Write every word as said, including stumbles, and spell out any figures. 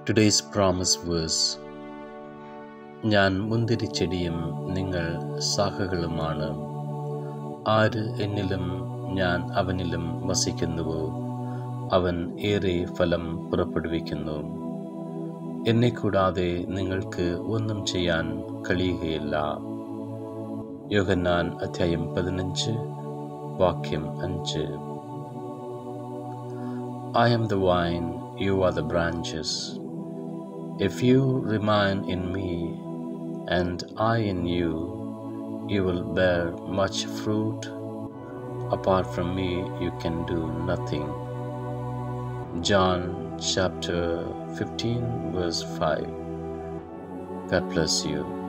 Today's promise verse. ഞാൻ മുന്തിരിച്ചെടിയും നിങ്ങൾ ശാഖകളുമാണ്. ആര് എന്നിലും ഞാൻ അവനിലും വസിക്കുന്നുവോ അവൻ ഏറെ ഫലം പുറപ്പെടുവിക്കുന്നു. എന്നെ കൂടാതെ നിങ്ങൾക്ക് ഒന്നും ചെയ്യാൻ കഴിയുകയില്ല. യോഹന്നാൻ അധ്യായം പതിനഞ്ച് വാക്യം അഞ്ച്. I am the vine, you are the branches. If you remain in me and I in you, you will bear much fruit. Apart from me, you can do nothing. John chapter fifteen, verse five. God bless you.